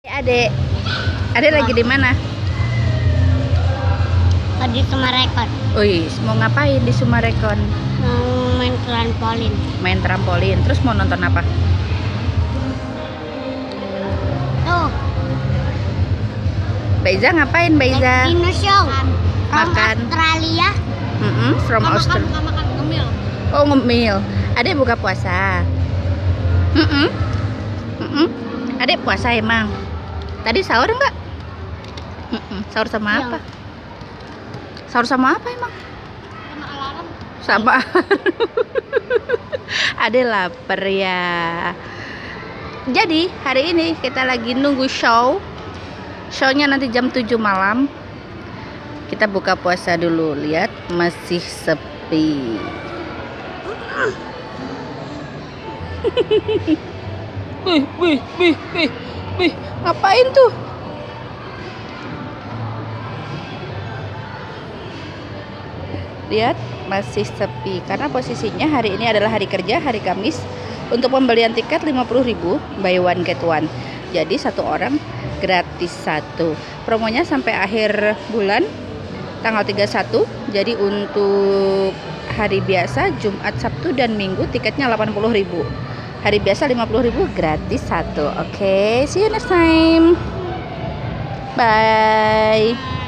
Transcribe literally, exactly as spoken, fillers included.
Adek, adek lagi di mana? Di Sumarekon. Wih, mau ngapain di Sumarekon? Mau main trampolin. Main trampolin. Terus mau nonton apa? Tuh. Baiza ngapain, Baiza? Dino show. Makan. From Australia. Mm -mm, from Australia. Makan, makan ngemil. Oh, ngemil. Adek buka puasa. Mm -mm. Mm -mm. Adek puasa emang. Tadi sahur enggak? Mm -mm. Sahur sama Iya. apa? Sahur sama apa emang? Sama alarm. Sama. Adek lapar ya. Jadi hari ini kita lagi nunggu show. Shownya nanti jam tujuh malam. Kita buka puasa dulu. Lihat masih sepi. Wih, wih, wih, wih, wih, ngapain tuh? Lihat masih sepi karena posisinya hari ini adalah hari kerja, hari Kamis. Untuk pembelian tiket lima puluh ribu, buy one get one. Jadi satu orang gratis satu. Promonya sampai akhir bulan tanggal tiga puluh satu. Jadi untuk hari biasa Jumat, Sabtu dan Minggu tiketnya delapan puluh ribu. Hari biasa lima puluh ribu, gratis satu. Oke, okay, see you next time. Bye.